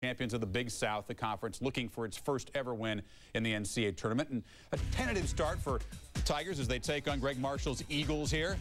champions of the Big South, the conference looking for its first ever win in the NCAA tournament. And a tentative start for the Tigers as they take on Greg Marshall's Eagles here.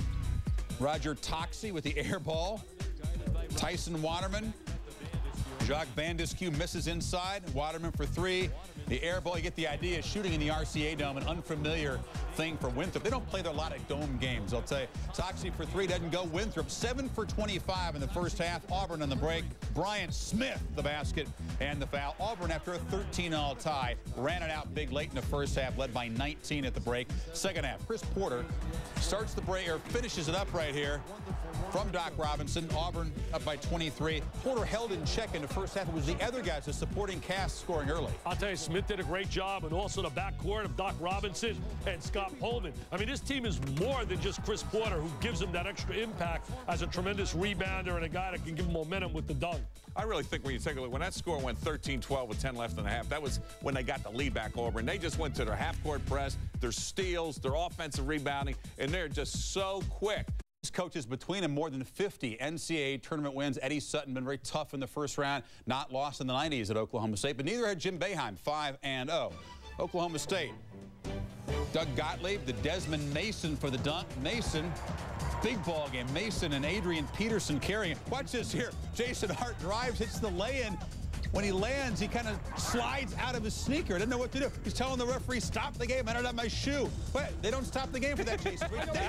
Roger Toxey with the air ball. Tyson Waterman. Jacques Bandescu misses inside. Waterman for three. The air ball, you get the idea, shooting in the RCA Dome, an unfamiliar thing for Winthrop. They don't play a lot of dome games, I'll tell you. Toxey for three, doesn't go. Winthrop 7 for 25 in the first half. Auburn on the break. Bryant Smith, the basket and the foul. Auburn, after a 13-all tie, ran it out big late in the first half, led by 19 at the break. Second half, Chris Porter starts the break, or finishes it up right here from Doc Robinson. Auburn up by 23. Porter held in check in the first half. It was the other guys, the supporting cast, scoring early. I'll tell you, Smith did a great job, and also the backcourt of Doc Robinson and Scott Pullman. I mean, this team is more than just Chris Porter, who gives them that extra impact as a tremendous rebounder and a guy that can give them momentum with the dunk. I really think when you take a look, when that score went 13-12 with 10 left in the half, that was when they got the lead back over. And they just went to their half-court press, their steals, their offensive rebounding, and they're just so quick. These coaches between them more than 50 NCAA tournament wins. Eddie Sutton been very tough in the first round, not lost in the 90s at Oklahoma State, but neither had Jim Boeheim, 5-0. Oklahoma State. Doug Gottlieb, the Desmond Mason for the dunk. Mason, big ball game. Mason and Adrian Peterson carrying it. Watch this here. Jason Hart drives, hits the lay-in. When he lands, he kind of slides out of his sneaker. Doesn't know what to do. He's telling the referee, stop the game. I don't have my shoe. But they don't stop the game for that, Jason.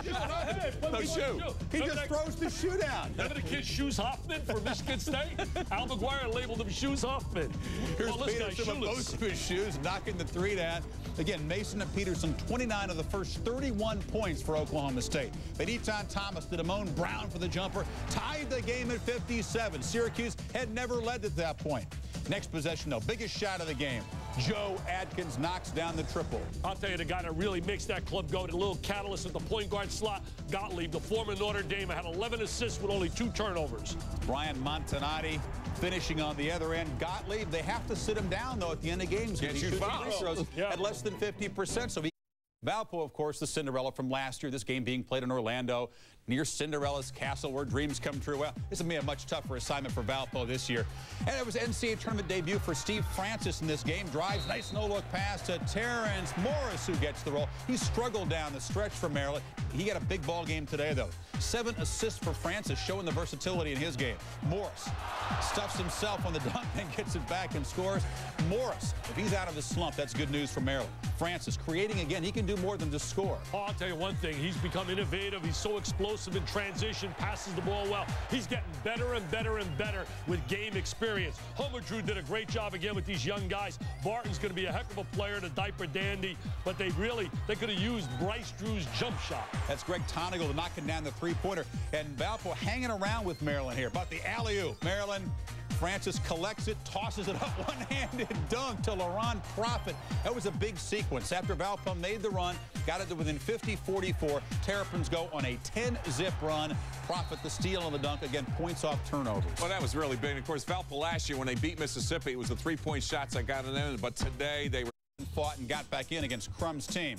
No shoe. He just throws the shoe down. Remember the kid Shoes Hoffman from Michigan State? Al McGuire labeled him Shoes Hoffman. Here's Peterson with both of his shoes, knocking the three down. Again, Mason and Peterson, 29 of the first 31 points for Oklahoma State. But Eton Thomas to Damone Brown for the jumper, tied the game at 57. Syracuse had never led at that point. Next possession, though, biggest shot of the game. Joe Adkins knocks down the triple. I'll tell you, the guy that really makes that club go, the little catalyst at the point guard slot, Gottlieb, the former Notre Dame, had 11 assists with only 2 turnovers. Brian Montanati finishing on the other end. Gottlieb, they have to sit him down, though, at the end of games. Can't shoot free throws at less than 50%. So Valpo, of course, the Cinderella from last year. This game being played in Orlando, near Cinderella's castle where dreams come true. Well, this will be a much tougher assignment for Valpo this year. And it was NCAA tournament debut for Steve Francis in this game. Drives, nice no-look pass to Terrence Morris, who gets the roll. He struggled down the stretch for Maryland. He got a big ball game today, though. 7 assists for Francis, showing the versatility in his game. Morris stuffs himself on the dunk and gets it back and scores. Morris, if he's out of his slump, that's good news for Maryland. Francis creating again. He can do more than just score. Oh, I'll tell you one thing. He's become innovative. He's so explosive in transition, passes the ball well. He's getting better and better and better with game experience. Homer Drew did a great job again with these young guys. Barton's going to be a heck of a player, the diaper dandy, but they could have used Bryce Drew's jump shot. That's Greg Tonigal knocking down the three-pointer. And Valpo hanging around with Maryland here. But the alley-oop. Maryland, Francis collects it, tosses it up, one-handed dunk to Laron Profit. That was a big sequence. After Valpo made the run, got it to within 50-44. Terrapins go on a 10-zip run. Profit the steal on the dunk. Again, points off turnovers. Well, that was really big. And of course, Valpo last year when they beat Mississippi, it was the three-point shots that got it in. But today they fought and got back in against Crum's team.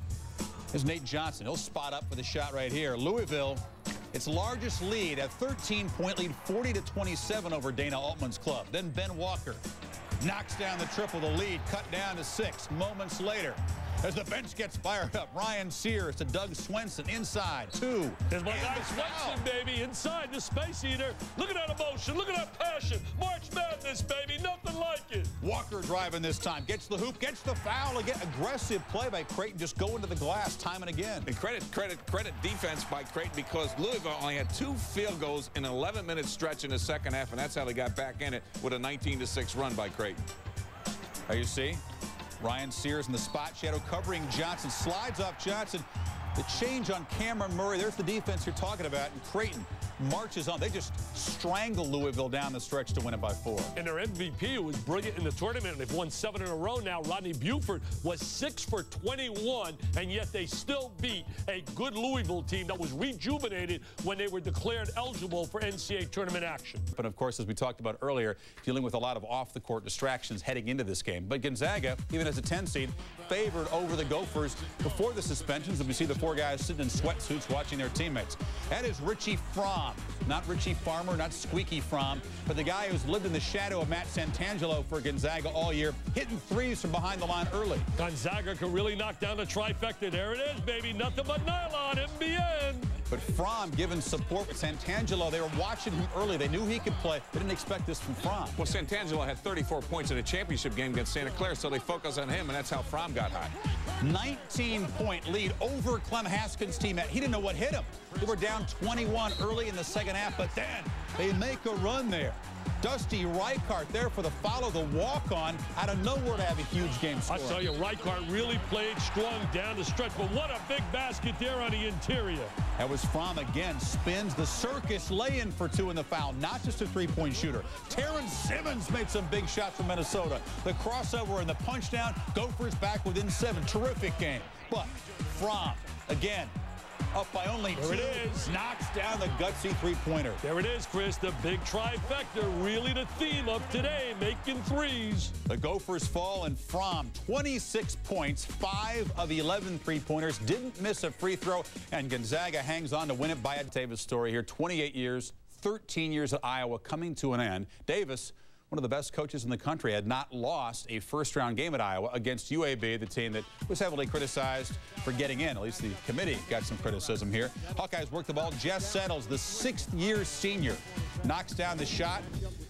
Here's Nate Johnson. He'll spot up for the shot right here. Louisville, its largest lead, a 13-point lead, 40-27 over Dana Altman's club. Then Ben Walker knocks down the triple. The lead cut down to 6 moments later. As the bench gets fired up, Ryan Sears to Doug Swenson inside. 2. There's my guy Swenson, baby, inside the space eater. Look at that emotion. Look at that passion. March Madness, baby. Nothing like it. Walker driving this time. Gets the hoop, gets the foul again. Aggressive play by Creighton, just going to the glass time and again. And credit defense by Creighton, because Louisville only had 2 field goals in an 11-minute stretch in the second half, and that's how they got back in it with a 19-6 run by Creighton. There you see Ryan Sears in the spot shadow covering Johnson. Slides off Johnson. The change on Cameron Murray. There's the defense you're talking about. And Creighton marches on. They just strangle Louisville down the stretch to win it by 4. And their MVP, who was brilliant in the tournament, they've won 7 in a row now. Rodney Buford was 6 for 21, and yet they still beat a good Louisville team that was rejuvenated when they were declared eligible for NCAA tournament action. But of course, as we talked about earlier, dealing with a lot of off-the-court distractions heading into this game. But Gonzaga, even as a 10 seed, favored over the Gophers before the suspensions. And we see the 4 guys sitting in sweatsuits watching their teammates. That is Richie Fromm. Fromm. Not Richie Farmer, not Squeaky Fromm, but the guy who's lived in the shadow of Matt Santangelo for Gonzaga all year, hitting threes from behind the line early. Gonzaga can really knock down the trifecta. There it is, baby. Nothing but nylon, MBN. But Fromm giving support with Santangelo. They were watching him early. They knew he could play. They didn't expect this from Fromm. Well, Santangelo had 34 points in a championship game against Santa Clara, so they focused on him, and that's how Fromm got hot. 19-point lead over Clem Haskins' team. He didn't know what hit him. They were down 21 early in the second half, but then they make a run there. Dusty Reichart there for the follow, the walk-on, out of nowhere to have a huge game score. I tell you, Reichart really played strong down the stretch, but what a big basket there on the interior. That was Fromm again, spins the circus lay-in for 2 in the foul, not just a three-point shooter. Terrence Simmons made some big shots for Minnesota. The crossover and the punch down, Gophers back within 7. Terrific game. But Fromm, again, up by only 2. There it is. Knocks down the gutsy three-pointer. There it is, Chris. The big trifecta, really the theme of today, making threes. The Gophers fall, and Fromm, 26 points, 5 of 11 three-pointers, didn't miss a free throw, and Gonzaga hangs on to win it by a Davis story here. 28 years, 13 years at Iowa coming to an end. Davis, one of the best coaches in the country, had not lost a first-round game at Iowa against UAB, the team that was heavily criticized for getting in. At least the committee got some criticism here. Hawkeyes work the ball. Jess Settles, the 6th-year senior, knocks down the shot.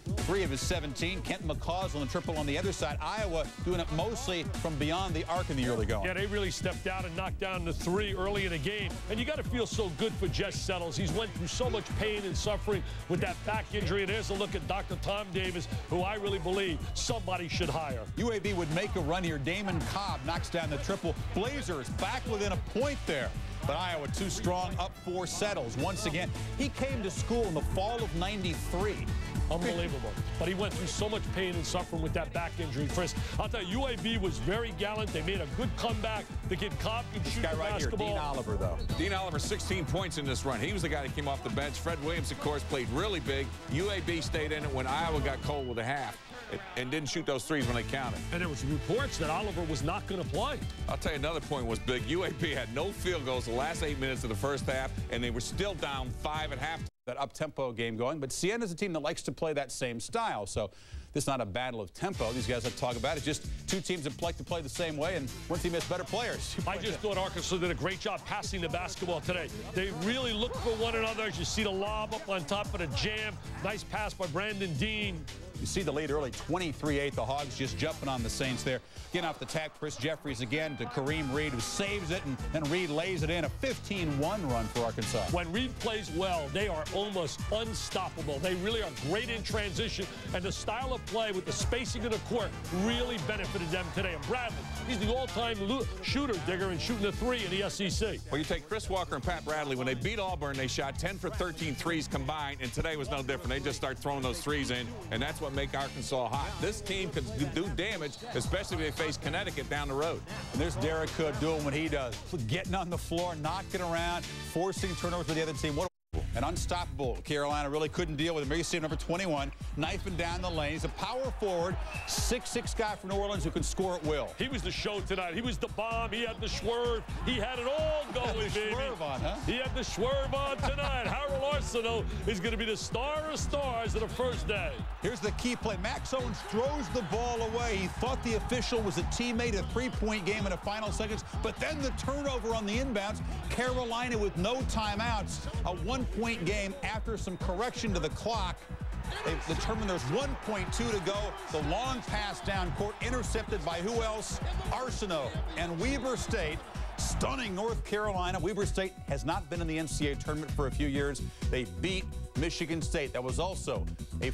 3 of his 17. Kent McCausland on the triple on the other side. Iowa doing it mostly from beyond the arc in the early going. Yeah, they really stepped out and knocked down the 3 early in the game. And you got to feel so good for Jess Settles. He's went through so much pain and suffering with that back injury. And there's a look at Dr. Tom Davis, who I really believe somebody should hire. UAB would make a run here. Damon Cobb knocks down the triple. Blazers back within a point there. But Iowa too strong, up 4. Settles once again. He came to school in the fall of '93. Unbelievable. But he went through so much pain and suffering with that back injury. Chris, I'll tell you, UAB was very gallant. They made a good comeback. The kid Cobb can shoot the basketball. Dean Oliver, though. Dean Oliver, 16 points in this run. He was the guy that came off the bench. Fred Williams, of course, played really big. UAB stayed in it when Iowa got cold with a half and didn't shoot those threes when they counted. And there was reports that Oliver was not going to play. I'll tell you another point was big. UAB had no field goals the last 8 minutes of the first half, and they were still down 5 at halftime. That up-tempo game going, but Siena's a team that likes to play that same style, so this is not a battle of tempo. These guys have to talk about it. Just 2 teams that like to play the same way, and one team has better players. I just thought Arkansas did a great job passing the basketball today. They really look for one another. As you see the lob up on top of the jam. Nice pass by Brandon Dean. You see the lead early, 23-8. The Hogs just jumping on the Saints there. Getting off the tap, Chris Jeffries again to Kareem Reed, who saves it, and then Reed lays it in. A 15-1 run for Arkansas. When Reed plays well, they are almost unstoppable. They really are great in transition, and the style of play with the spacing of the court really benefited them today. And Bradley, he's the all-time shooter digger and shooting the 3 in the SEC. Well, you take Chris Walker and Pat Bradley. When they beat Auburn, they shot 10 for 13 threes combined, and today was no different. They just start throwing those threes in, and that's what make Arkansas hot. This team can do damage, especially if they face Connecticut down the road. And there's Derek Hood doing what he does, getting on the floor, knocking around, forcing turnovers for the other team. And unstoppable. Carolina really couldn't deal with him. You see number 21, knifing down the lane. He's a power forward, 6'6" guy from New Orleans who can score at will. He was the show tonight. He was the bomb. He had the swerve. He had it all going, baby. Swerve on, huh? He had the swerve on tonight. Harold Arsenault is going to be the star of stars of the first day. Here's the key play. Max Owens throws the ball away. He thought the official was a teammate, a 3-point game in the final seconds, but then the turnover on the inbounds. Carolina with no timeouts, a 1-point game after some correction to the clock. They've determined there's 1.2 to go. The long pass down court intercepted by who else? Arsenault and Weber State. Stunning North Carolina. Weber State has not been in the NCAA tournament for a few years. They beat Michigan State. That was also a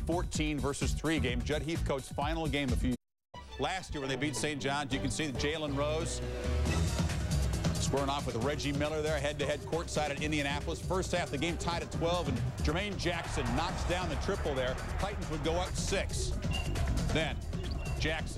14-3 game. Judd Heathcote's final game a few years ago. Last year when they beat St. John's, you can see that Jalen Rose squaring off with Reggie Miller there, head-to-head courtside at Indianapolis. First half, the game tied at 12, and Jermaine Jackson knocks down the triple there. Titans would go up 6. Then Jackson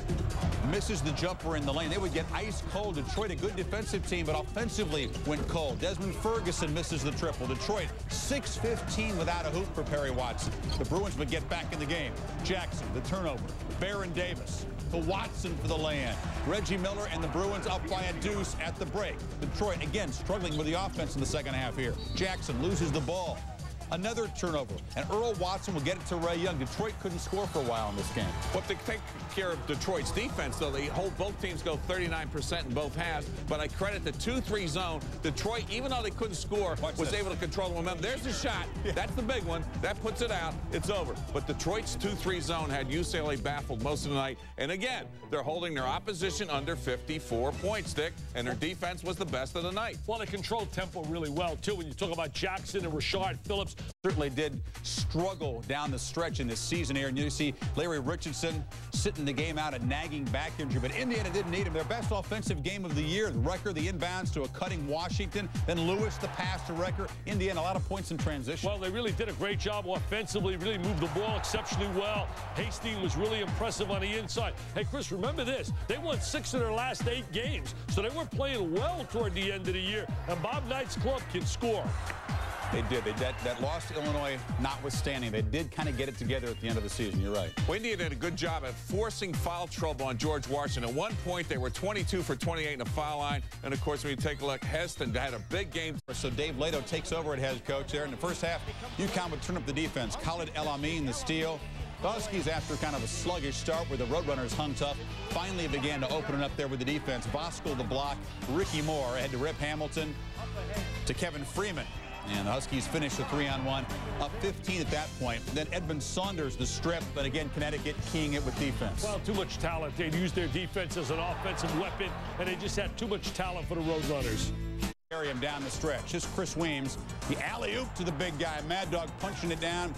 misses the jumper in the lane. They would get ice cold. Detroit, a good defensive team, but offensively went cold. Desmond Ferguson misses the triple. Detroit, 6-15 without a hoop for Perry Watson. The Bruins would get back in the game. Jackson, the turnover. Baron Davis to Watson for the lay-in. Reggie Miller and the Bruins up by a deuce at the break. Detroit, again, struggling with the offense in the second half here. Jackson loses the ball. Another turnover, and Earl Watson will get it to Ray Young. Detroit couldn't score for a while in this game. But to take care of Detroit's defense, though, they hold both teams go 39% in both halves. But I credit the 2-3 zone. Detroit, even though they couldn't score, was able to control the momentum. There's the shot. Yeah. That's the big one. That puts it out. It's over. But Detroit's 2-3 zone had UCLA baffled most of the night. And again, they're holding their opposition under 54 points, Dick, and their defense was the best of the night. Well, they controlled tempo really well, too. When you talk about Jackson and Rashard Phillips. Certainly did struggle down the stretch in this season here. And you see Larry Richardson sitting the game out, a nagging back injury. But Indiana didn't need him. Their best offensive game of the year. Rucker, the inbounds to a cutting Washington. Then Lewis, the pass to Rucker. Indiana, a lot of points in transition. Well, they really did a great job offensively. Really moved the ball exceptionally well. Hastings was really impressive on the inside. Hey, Chris, remember this. They won 6 of their last 8 games. So they were playing well toward the end of the year. And Bob Knight's club can score. They did. That loss to Illinois notwithstanding, they did kind of get it together at the end of the season. You're right. Well, Indiana did a good job at forcing foul trouble on George Washington. At one point, they were 22 for 28 in the foul line. And, of course, when you take a look, Heston had a big game. So Dave Lato takes over at head coach there. In the first half, UConn would turn up the defense. Khalid El Amin, the steal. The Huskies, after kind of a sluggish start where the Roadrunners hung tough, finally began to open it up there with the defense. Voskuhl the block. Ricky Moore had to Rip Hamilton to Kevin Freeman. And the Huskies finished the 3-on-1, up 15 at that point. Then Edmund Saunders, the strip, but again, Connecticut keying it with defense. Well, too much talent. They'd used their defense as an offensive weapon, and they just had too much talent for the Roadrunners. Carry him down the stretch. Here's Chris Weems. The alley-oop to the big guy. Mad Dog punching it down.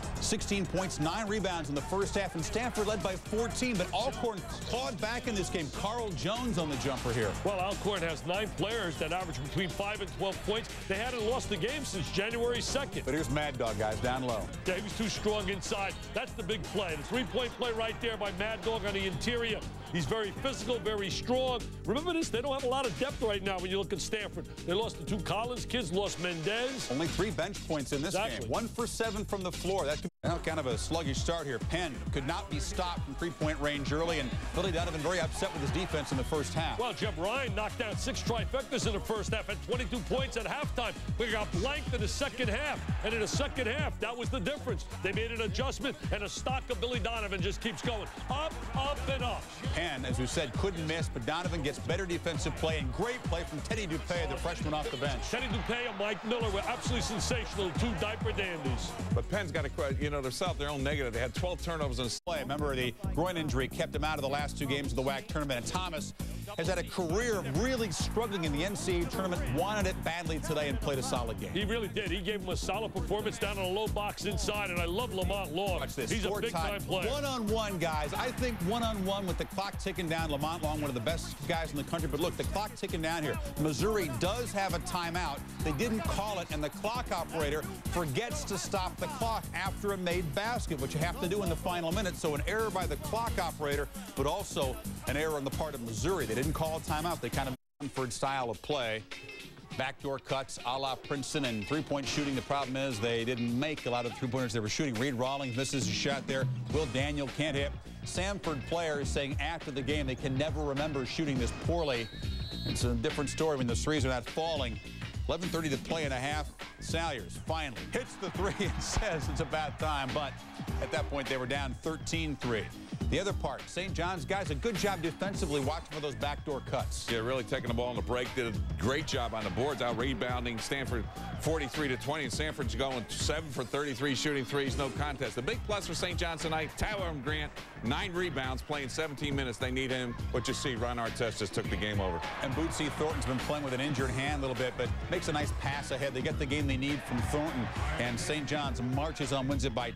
16 points, 9 rebounds in the first half, and Stanford led by 14, but Alcorn clawed back in this game. Carl Jones on the jumper here. Well, Alcorn has 9 players that average between 5 and 12 points. They hadn't lost the game since January 2nd. But here's Mad Dog, guys, down low. Yeah, he was too strong inside. That's the big play. The 3-point play right there by Mad Dog on the interior. He's very physical, very strong. Remember this, they don't have a lot of depth right now when you look at Stanford. They lost the 2 Collins kids, lost Mendez. Only 3 bench points in this game. 1 for 7 from the floor. That could be kind of a sluggish start here. Penn could not be stopped from 3-point range early, and Billy Donovan very upset with his defense in the first half. Well, Jeb Ryan knocked down 6 trifectas in the first half, had 22 points at halftime. We got blanked in the second half, and in the second half, that was the difference. They made an adjustment, and the stock of Billy Donovan just keeps going up, up, and up. Penn, as we said, couldn't miss, but Donovan gets better defensive play and great play from Teddy Dupay, the freshman off the bench. Teddy Dupay and Mike Miller were absolutely sensational, 2 diaper dandies. But Penn's got to, you know, themselves their own negative. They had 12 turnovers in play. Remember, the groin injury kept him out of the last 2 games of the WAC tournament. And Thomas has had a career of really struggling in the NCAA tournament, wanted it badly today and played a solid game. He really did. He gave him a solid performance down on a low box inside, and I love Lamont Long. Watch this. He's a big-time player. One-on-one, guys. I think one-on-one with the clock ticking down. Lamont Long, one of the best guys in the country. But look, the clock ticking down here. Missouri does have a timeout. They didn't call it, and the clock operator forgets to stop the clock after a made basket, which you have to do in the final minute. So an error by the clock operator, but also an error on the part of Missouri. They didn't call a timeout. They kind of Stanford style of play. Backdoor cuts a la Princeton, and 3-point shooting. The problem is they didn't make a lot of 3-pointers they were shooting. Reed Rawlings misses a shot there. Will Daniel can't hit. Samford players saying after the game they can never remember shooting this poorly. It's a different story when the threes are not falling. 11:30 to play and a half. Salyers finally hits the 3 and says it's about time, but at that point they were down 13-3. The other part, St. John's guys, a good job defensively watching for those backdoor cuts. Yeah, really taking the ball on the break. Did a great job on the boards, out rebounding Stanford 43-20, and Stanford's going 7 for 33 shooting threes, no contest. The big plus for St. John's tonight, Tyler Grant, 9 rebounds, playing 17 minutes. They need him. What you see, Ron Artest just took the game over. And Bootsy Thornton's been playing with an injured hand a little bit, but makes a nice pass ahead. They get the game they need from Thornton, and St. John's marches on, wins it by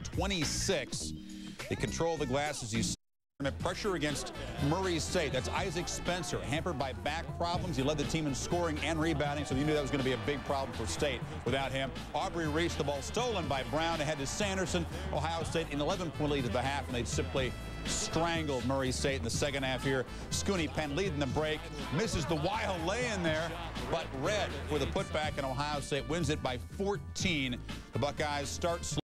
26. They control the glass as you see. Pressure against Murray State. That's Isaac Spencer, hampered by back problems. He led the team in scoring and rebounding, so you knew that was going to be a big problem for State without him. Aubrey Reese, the ball stolen by Brown, ahead to Sanderson. Ohio State in 11-point lead at the half, and they simply strangled Murray State in the second half here. Scooney Penn leading the break, misses the wild lay-in there, but Red with a putback, and Ohio State wins it by 14. The Buckeyes start slow.